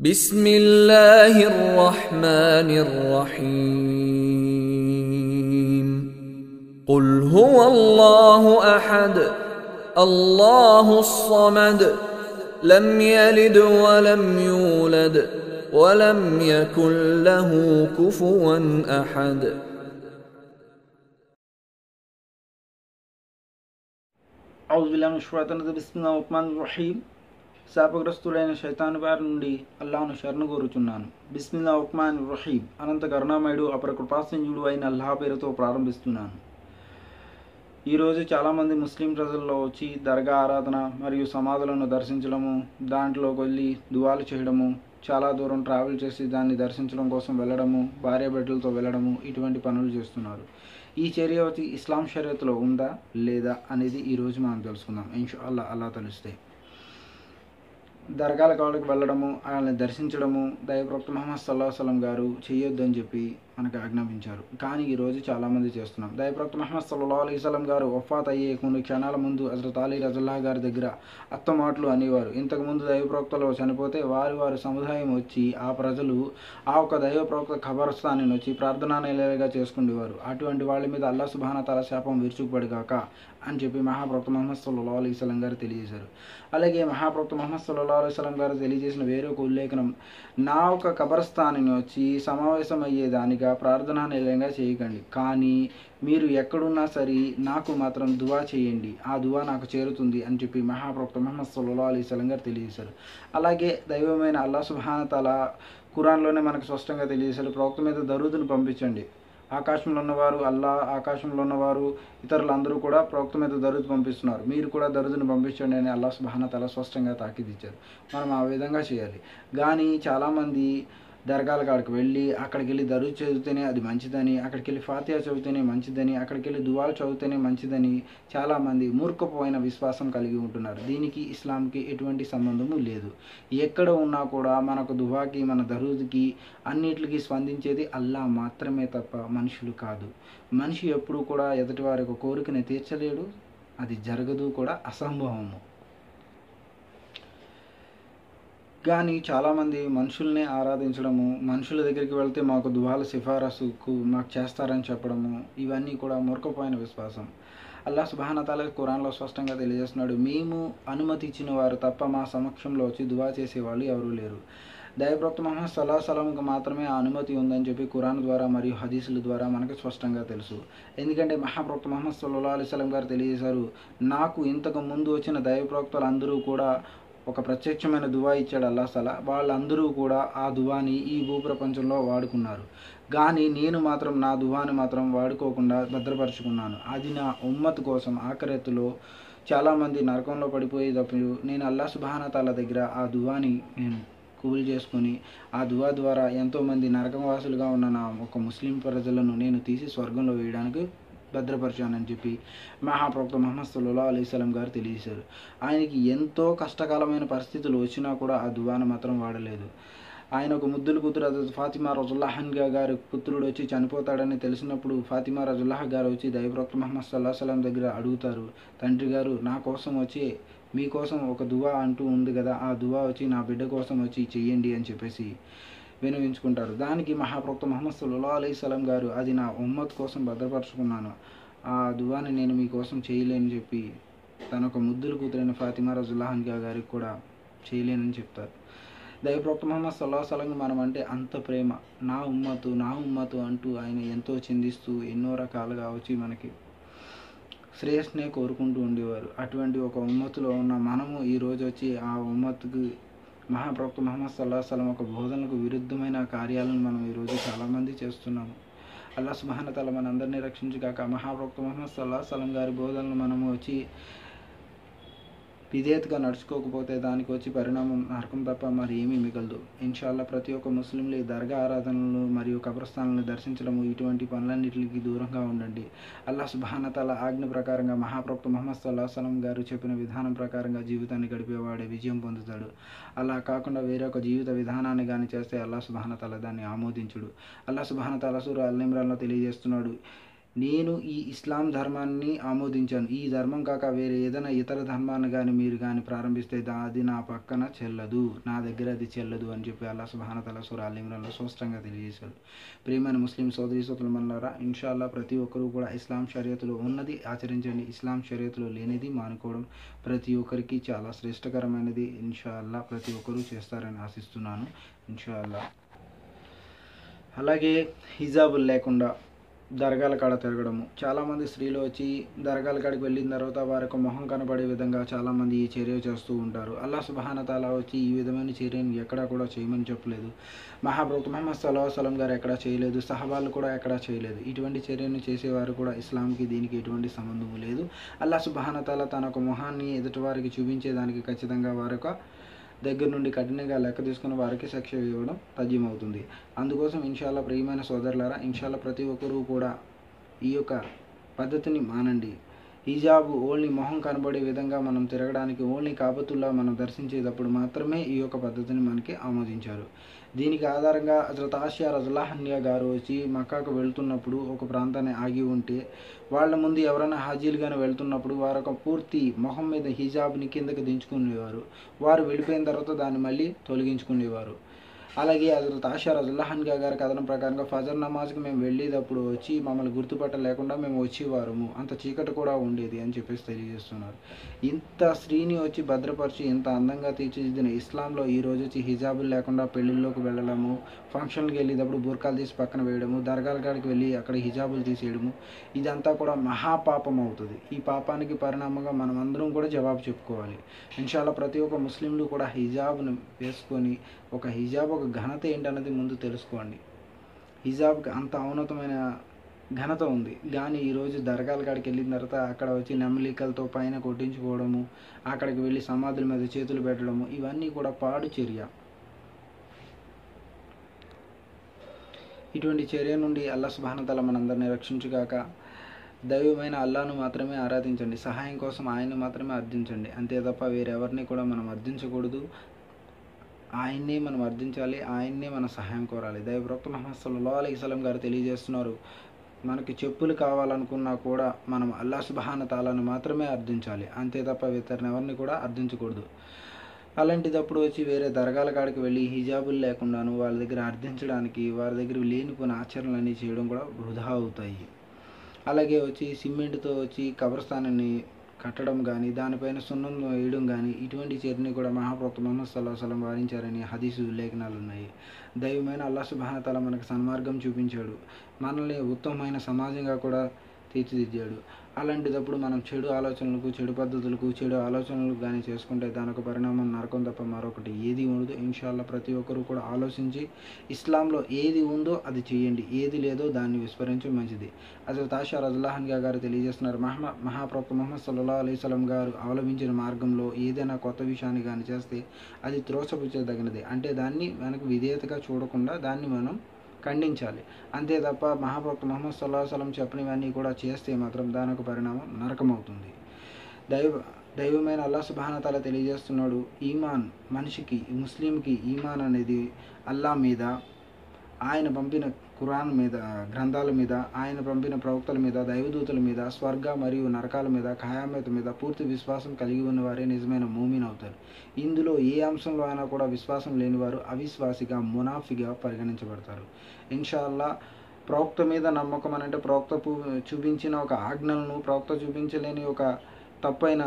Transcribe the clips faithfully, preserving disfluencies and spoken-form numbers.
بسم الله الرحمن الرحيم قل هو الله أحد الله الصمد لم يلد ولم يولد ولم يكن له كفوا أحد ఔజు బిల్లాహి మినష్ షైతానిర్ రజీమ్ బిస్మిల్లాహిర్ రహ్మానిర్ రహీం. శాపగ్రస్తుడైన శైతాను బారి నుండి అల్లాహ్ను శరణు కోరుచున్నాను. బిస్మిల్లాహిర్ రహ్మానిర్ రహీం. అనంత కరుణామయుడు అపర కృపాసింజుడు అయిన అల్లాహ్ పేరుతో ప్రారంభిస్తున్నాను. ఈరోజు చాలామంది ముస్లిం ప్రజల్లో వచ్చి దర్గా ఆరాధన మరియు సమాధులను దర్శించడము, దాంట్లోకి వెళ్ళి దువాలు చేయడము, చాలా దూరం ట్రావెల్ చేసి దాన్ని దర్శించడం కోసం వెళ్ళడము, భార్య బిడ్డలతో వెళ్ళడము, ఇటువంటి పనులు చేస్తున్నారు. ఈ చర్య వచ్చి ఇస్లాం షరియతులో ఉందా లేదా అనేది ఈరోజు మనం తెలుసుకుందాం ఇన్షాల్లా. అల్లా తెలుస్తే దర్గాల కాళ్ళకి వెళ్ళడము, ఆయనని దర్శించడము దైవప్రవక్త ముహమ్మద్ సల్లల్లాహు అలైహి వసల్లం గారు చేయొద్దని చెప్పి మనకు ఆజ్ఞాపించారు. కానీ ఈరోజు చాలామంది చేస్తున్నాం. దైవప్రవక్త ముహమ్మద్ సల్లల్లాహు అలైహి వసల్లం గారు వఫాత్ అయ్యే కొన్ని క్షణాల ముందు హజరత్ అలీ రజల్లాహు గారి దగ్గర అత్తమాటలు అనేవారు. ఇంతకుముందు దైవప్రవక్తలు చనిపోతే వారి వారి సముదాయం వచ్చి ఆ ప్రజలు ఆ ఒక దైవప్రవక్త ఖబరస్థాన్ని వచ్చి ప్రార్థనా నిలయగా చేసుకునేవారు. అటువంటి వాళ్ళ మీద అల్లాహ్ సుబ్హానహు తాలా శాపం విరుచుకుపడిగాక అని చెప్పి మహాప్రవక్త ముహమ్మద్ సల్లల్లాహు అలైహి వసల్లం గారు తెలియజేశారు. అలాగే మహాప్రవక్త ముహమ్మద్ సల్లల్లాహు అలైహి వసల్లం గారు తెలియజేసిన వేరొక ఉల్లేఖనం, నా ఒక ఖబరస్థానిని వచ్చి సమావేశం అయ్యేదానిగా ప్రార్థనా నిలయంగా చేయకండి, కానీ మీరు ఎక్కడున్నా సరే నాకు మాత్రం దువా చేయండి, ఆ దువా నాకు చేరుతుంది అని చెప్పి మహాప్రవక్త ముహమ్మద్ సల్లల్లాహు అలైహి వసల్లం గారు తెలియజేశారు. అలాగే దైవమైన అల్లాహ్ సుబ్హానహు తాలా ఖురాన్లోనే మనకు స్పష్టంగా తెలియజేశారు, ప్రవక్త మీద దరూదును పంపించండి. ఆకాశంలో ఉన్నవారు అల్లా, ఆకాశంలో ఉన్నవారు ఇతరులందరూ కూడా ప్రవక్త మీద దరూద్ పంపిస్తున్నారు, మీరు కూడా దరూదును పంపించండి అని అల్లాహ్ సుబ్హానహు తాలా స్పష్టంగా తాకీదు ఇచ్చారు. మనం ఆ విధంగా చేయాలి. కానీ చాలామంది దర్గాల కాడికి వెళ్ళి అక్కడికి వెళ్ళి దరూద్ చదివితేనే అది మంచిదని, అక్కడికి వెళ్ళి ఫాతిహా చదివితేనే మంచిదని, అక్కడికి వెళ్ళి దువాలు చదివితేనే మంచిదని చాలామంది మూర్ఖపోయిన విశ్వాసం కలిగి ఉంటున్నారు. దీనికి ఇస్లాంకి ఎటువంటి సంబంధము లేదు. ఎక్కడ ఉన్నా కూడా మనకు దువాకి, మన దరూద్కి అన్నిటికీ స్పందించేది అల్లా మాత్రమే తప్ప మనుషులు కాదు. మనిషి ఎప్పుడూ కూడా ఎదుటి వారి యొక్క కోరికని తీర్చలేడు, అది జరగదు కూడా, అసంభవము. కానీ చాలామంది మనుషుల్ని ఆరాధించడము, మనుషుల దగ్గరికి వెళ్తే మాకు దువాల సిఫారసుకు మాకు చేస్తారని చెప్పడము, ఇవన్నీ కూడా మూర్ఖపోయిన విశ్వాసం. అల్లాహ్ సుబ్హానహు తాలా ఖురాన్లో స్పష్టంగా తెలియజేస్తున్నాడు, మేము అనుమతి ఇచ్చిన వారు తప్ప మా సమక్షంలో వచ్చి దువా చేసేవాళ్ళు ఎవరూ లేరు. దైవప్రవక్త ముహమ్మద్ సల్లల్లాహు అలైహి వసల్లంకి మాత్రమే ఆ అనుమతి ఉందని చెప్పి ఖురాన్ ద్వారా మరియు హదీసుల ద్వారా మనకు స్పష్టంగా తెలుసు. ఎందుకంటే మహాప్రవక్త ముహమ్మద్ సల్లల్లాహు అలైహి వసల్లం గారు తెలియజేశారు, నాకు ఇంతకు ముందు వచ్చిన దైవప్రవక్తలు అందరూ కూడా ఒక ప్రత్యక్షమైన దువా ఇచ్చాడు అల్లాహ్ తాలా, వాళ్ళందరూ కూడా ఆ దువాని ఈ భూప్రపంచంలో వాడుకున్నారు. కానీ నేను మాత్రం నా దువాని మాత్రం వాడుకోకుండా భద్రపరుచుకున్నాను. అది నా ఉమ్మత్ కోసం. ఆఖరత్తులో చాలామంది నరకంలో పడిపోయేటప్పుడు నేను అల్లాహ్ సుబ్హానహు తాలా దగ్గర ఆ దువాని నేను కబూల్ చేసుకొని ఆ దువా ద్వారా ఎంతోమంది నరకవాసులుగా ఉన్న నా ఒక ముస్లిం ప్రజలను నేను తీసి స్వర్గంలో వేయడానికి భద్రపరిచానని చెప్పి మహాప్రవక్త ముహమ్మద్ సల్లల్లాహు అలైహి వసల్లం గారు తెలియజేశారు. ఆయనకి ఎంతో కష్టకాలమైన పరిస్థితులు వచ్చినా కూడా ఆ దువాను మాత్రం వాడలేదు. ఆయన ఒక ముద్దుల కూతురు హజరత్ ఫాతిమా రజల్లాహు అన్హా గారి పుత్రుడు వచ్చి చనిపోతాడని తెలిసినప్పుడు ఫాతిమా రజల్లాహు గారు వచ్చి దైవప్రవక్త ముహమ్మద్ సల్లల్లాహు అలైహి వసల్లం దగ్గర అడుగుతారు, తండ్రి గారు నా కోసం వచ్చి మీకోసం ఒక దువా అంటూ ఉంది కదా, ఆ దువా వచ్చి నా బిడ్డ కోసం వచ్చి చెయ్యండి అని చెప్పేసి వినవించుకుంటారు. దానికి మహాప్రవక్త ముహమ్మద్ సల్లల్లాహు అలైహి వసల్లం గారు, అది నా ఉమ్మత్ కోసం భద్రపరుచుకున్నాను, ఆ దువాని నేను మీకోసం చేయలేని చెప్పి తన ఒక ముద్దుల కూతురైన ఫాతిమా రజల్లాహు అన్హా గారికి కూడా చేయలేనని చెప్తారు. దైవప్రవక్త ముహమ్మద్ సల్లల్లాహు అలైహి వసల్లం మనం అంటే అంత ప్రేమ, నా ఉమ్మతు నా ఉమ్మతు అంటూ ఆయన ఎంతో చిందిస్తూ ఎన్నో రకాలుగా వచ్చి మనకి శ్రేయస్నే కోరుకుంటూ ఉండేవారు. అటువంటి ఒక ఉమ్మతులో ఉన్న మనము ఈరోజు వచ్చి ఆ ఉమ్మత్తుకు మహాప్రవక్త ముహమ్మద్ సల్లల్లాహు అలైహి వసల్లం ఒక బోధనలకు విరుద్ధమైన కార్యాలను మనం ఈరోజు చాలామంది చేస్తున్నాము. అల్లాహ్ సుబ్హానహు తాలా మన అందరినీ రక్షించుగాక. మహాప్రవక్త ముహమ్మద్ సల్లల్లాహు అలైహి వసల్లం గారి బోధనలు మనము వచ్చి విధేయతగా నడుచుకోకపోతే దానికి వచ్చి పరిణామం నరకం తప్ప మరి ఏమీ మిగలదు. ఇన్షాల్లా ప్రతి ఒక్క ముస్లింలు ఈ దర్గా ఆరాధనలు మరియు కబ్రస్థానాలను దర్శించడము, ఇటువంటి పనులన్నిటికి దూరంగా ఉండండి. అల్లాహ్ సుబ్హానహు తాలా ఆజ్ఞ ప్రకారంగా మహాప్రవక్త ముహమ్మద్ సల్లల్లాహు అలైహి వసల్లం గారు చెప్పిన విధానం ప్రకారంగా జీవితాన్ని గడిపేవాడే విజయం పొందుతాడు. అలా కాకుండా వేరే ఒక జీవిత విధానాన్ని కానీ చేస్తే అల్లాహ్ సుబ్హానహు తాలా దాన్ని ఆమోదించుడు. అల్లాహ్ సుబ్హానహు తాలా సూరా అల్ ఇమ్రాన్లో తెలియజేస్తున్నాడు, నేను ఈ ఇస్లాం ధర్మాన్ని ఆమోదించాను. ఈ ధర్మం కాక వేరే ఏదైనా ఇతర ధర్మాన్ని కానీ మీరు కానీ ప్రారంభిస్తే దా అది నా పక్కన చెల్లదు, నా దగ్గర అది చెల్లదు అని చెప్పి అల్లాహ్ సుబ్హానహు వ తఆలా సూరా అల్ ఇమ్రాన్లో స్పష్టంగా తెలియజేశాడు. ప్రియమైన ముస్లిం సోదరీ సోదరులమన్నారా, ఇన్షాల్లా ప్రతి ఒక్కరూ కూడా ఇస్లాం షరియతులో ఉన్నది ఆచరించండి. ఇస్లాం షరియతులో లేనిది మానుకోవడం ప్రతి ఒక్కరికి చాలా శ్రేష్టకరమైనది. ఇన్షాల్లా ప్రతి ఒక్కరూ చేస్తారని ఆశిస్తున్నాను ఇన్షాల్లా. అలాగే హిజాబులు లేకుండా దర్గాల కాడ తిరగడము. చాలామంది స్త్రీలు వచ్చి దర్గాల కాడికి వెళ్ళిన తర్వాత వారి యొక్క మొహం కనబడే విధంగా చాలామంది ఈ చర్య చేస్తూ ఉంటారు. అల్లాహ్ సుబ్హానహు వ తఆలా వచ్చి ఈ విధమైన చర్యను ఎక్కడా కూడా చేయమని చెప్పలేదు. మహాప్రవక్త ముహమ్మద్ సల్లల్లాహు అలైహి వసల్లం గారు ఎక్కడా చేయలేదు, సహబాలు కూడా ఎక్కడా చేయలేదు. ఇటువంటి చర్యను చేసేవారు కూడా ఇస్లాంకి దీనికి ఎటువంటి సంబంధము లేదు. అల్లాహ్ సుబ్హానహు వ తఆలా తన యొక్క మొహాన్ని ఎదుటివారికి చూపించేదానికి ఖచ్చితంగా వారి యొక్క దగ్గర నుండి కఠినంగా లెక్క తీసుకుని వారికి శిక్ష ఇవ్వడం తథ్యమవుతుంది. అందుకోసం ఇన్షాల్లా ప్రియమైన సోదరులారా, ఇన్షాల్లా ప్రతి ఒక్కరూ కూడా ఈ యొక్క పద్ధతిని మానండి. హిజాబ్ ఓన్లీ మొహం కనబడే విధంగా మనం తిరగడానికి, ఓన్లీ కాబతుల్లా మనం దర్శించేటప్పుడు మాత్రమే ఈ యొక్క పద్ధతిని మనకి ఆమోదించారు. దీనికి ఆధారంగా హజరత్ ఆసియా రజల్లాహు అన్హా గారు వచ్చి మక్కాకు వెళ్తున్నప్పుడు ఒక ప్రాంతాన్ని ఆగి ఉంటే వాళ్ళ ముందు ఎవరైనా హాజీలుగానే వెళ్తున్నప్పుడు వారు ఒక పూర్తి మొహం మీద హిజాబ్ని కిందకి దించుకునేవారు. వారు వెళ్ళిపోయిన తర్వాత దాన్ని మళ్ళీ తొలగించుకునేవారు. అలాగే హజరత్ ఆయిషా రజల్లాహు అన్హా గారి కథనం ప్రకారంగా ఫజర్ నమాజ్కి మేము వెళ్ళేటప్పుడు వచ్చి మమ్మల్ని గుర్తుపట్టలేకుండా మేము వచ్చేవారము, అంత చీకటి కూడా ఉండేది అని చెప్పేసి తెలియజేస్తున్నారు. ఇంత స్త్రీని వచ్చి భద్రపరిచి ఇంత అందంగా తీర్చిదిద్దిన ఇస్లాంలో ఈరోజు వచ్చి హిజాబులు లేకుండా పెళ్ళిళ్ళలోకి వెళ్ళడము, ఫంక్షన్కి వెళ్ళేటప్పుడు బుర్కాలు తీసి పక్కన వేయడము, దర్గాల కాడికి వెళ్ళి అక్కడ హిజాబులు తీసేయడము, ఇదంతా కూడా మహాపాపం అవుతుంది. ఈ పాపానికి పరిణామంగా మనం అందరం కూడా జవాబు చెప్పుకోవాలి. ఇన్షాల్లా ప్రతి ఒక్క ముస్లింలు కూడా హిజాబ్ను వేసుకొని ఒక హిజాబ్ ఒక ఘనత ఏంటన్నది ముందు తెలుసుకోండి. హిజాబ్కి అంత ఔన్నతమైన ఘనత ఉంది. కానీ ఈరోజు దర్గాల కాడికి వెళ్ళిన తర్వాత అక్కడ వచ్చి నెమలికలతో పైన కొట్టించుకోవడము, అక్కడికి వెళ్ళి సమాధుల మీద చేతులు పెట్టడము, ఇవన్నీ కూడా పాడు చర్య. ఇటువంటి చర్య నుండి అల్లాహ్ సుబ్హానహు వ తఆలా మనందరినీ రక్షించుగాక. దైవమైన అల్లాహ్ను మాత్రమే ఆరాధించండి, సహాయం కోసం ఆయన్ని మాత్రమే అర్థించండి. అంతే తప్ప వేరెవరిని కూడా మనం అర్థించకూడదు. ఆయన్నే మనం అర్థించాలి, ఆయన్నే మనం సహాయం కోరాలి. దైవప్రవక్త ముహమ్మద్ సల్లల్లాహు అలైహి వసల్లం గారు తెలియజేస్తున్నారు, మనకి చెప్పులు కావాలనుకున్నా కూడా మనం అల్లాహ్ సుబ్హానహు వ తఆలాను మాత్రమే అర్థించాలి, అంతే తప్ప ఇతరుని ఎవరిని కూడా అర్థించకూడదు. అలాంటిదప్పుడు వచ్చి వేరే దర్గాల కాడికి వెళ్ళి హిజాబులు లేకుండాను వాళ్ళ దగ్గర అర్థించడానికి వారి దగ్గర లేనిపోయిన ఆచరణలన్నీ చేయడం కూడా వృధా అవుతాయి. అలాగే వచ్చి సిమెంట్తో వచ్చి కబ్రస్థానాన్ని కట్టడం కానీ, దానిపైన సున్నం వేయడం కానీ, ఇటువంటి చర్యని కూడా మహాప్రవక్త ముహమ్మద్ సల్లల్లాహు అలైహి వసల్లం వారించారని హదీసు ఉల్లేఖనాలు ఉన్నాయి. దైవమైన అల్లాహ్ సుబ్హానహు వ తఆలా మనకు సన్మార్గం చూపించాడు, మనల్ని ఉత్తమమైన సమాజంగా కూడా తీర్చిదిద్దాడు. అలాంటిదప్పుడు మనం చెడు ఆలోచనలకు, చెడు పద్ధతులకు, చెడు ఆలోచనలకు కానీ చేసుకుంటే దానికి పరిణామం నరకం తప్ప మరొకటి ఏది ఉండదు. ఇన్షాల్లా ప్రతి ఒక్కరూ కూడా ఆలోచించి ఇస్లాంలో ఏది ఉందో అది చేయండి, ఏది లేదో దాన్ని విస్మరించడం మంచిది. హజరత్ ఆయిషా రజల్లాహు అన్హా గారు తెలియజేస్తున్నారు, మహా మహాప్రవక్త ముహమ్మద్ సల్లల్లాహు అలైహి వసల్లం గారు అవలంబించిన మార్గంలో ఏదైనా కొత్త విషయాన్ని కానీ చేస్తే అది త్రోసపుచ్చదగినది. అంటే దాన్ని మనకు విధేయతగా చూడకుండా దాన్ని మనం ఖండించాలి, అంతే తప్ప మహాప్రవక్త ముహమ్మద్ సల్లల్లాహు అలైహి వసల్లం చెప్పినవన్నీ కూడా చేస్తే మాత్రం దానికి పరిణామం నరకమవుతుంది. దైవ దైవమైన అల్లాహ్ సుబ్హానహు వ తఆలా తెలియజేస్తున్నాడు, ఈమాన్ మనిషికి, ముస్లింకి ఈమాన్ అనేది అల్లాహ్ మీద, ఆయన పంపిన ఖురాన్ మీద, గ్రంథాల మీద, ఆయన పంపిన ప్రవక్తల మీద, దైవదూతల మీద, స్వర్గ మరియు నరకాల మీద, ఖయామత్ మీద పూర్తి విశ్వాసం కలిగి ఉన్నవారే నిజమైన మూమిన్ అవుతారు. ఇందులో ఏ అంశంలో అయినా కూడా విశ్వాసం లేనివారు అవిశ్వాసిగా, మునాఫిగా పరిగణించబడతారు. ఇన్షాల్లా ప్రవక్త మీద నమ్మకం అని అంటే ప్రవక్త చూపించిన ఒక ఆజ్ఞలను, ప్రవక్త చూపించలేని ఒక తప్పైన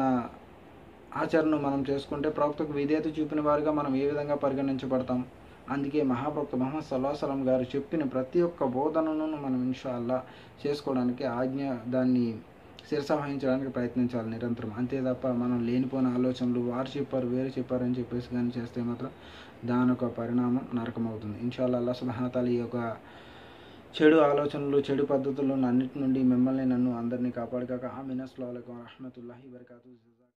ఆచరణను మనం చేసుకుంటే ప్రవక్తకు విధేయత చూపిన వారిగా మనం ఏ విధంగా పరిగణించబడతాం? అందుకే మహాప్రవక్త ముహమ్మద్ సల్లల్లాహు అలైహి వసల్లం గారు చెప్పిన ప్రతి ఒక్క బోధనను మనం ఇన్షాల్లా చేసుకోవడానికి, ఆజ్ఞ దాన్ని శిరసావహించడానికి ప్రయత్నించాలి నిరంతరం. అంతే తప్ప మనం లేనిపోయిన ఆలోచనలు, వారు చెప్పారు వేరు చెప్పారు అని చెప్పేసి కానీ చేస్తే మాత్రం దాని యొక్క పరిణామం నరకం అవుతుంది. ఇన్షాల్లా అల్లాహ్ సుబ్హానహు వ తఆలా ఈ యొక్క చెడు ఆలోచనలు, చెడు పద్ధతులను అన్నిటి నుండి మిమ్మల్ని, నన్ను అందరినీ కాపాడుగాక. ఆమీన్. అస్సలాము అలైకుం వరహ్మతుల్లాహి వబరకాతుహు.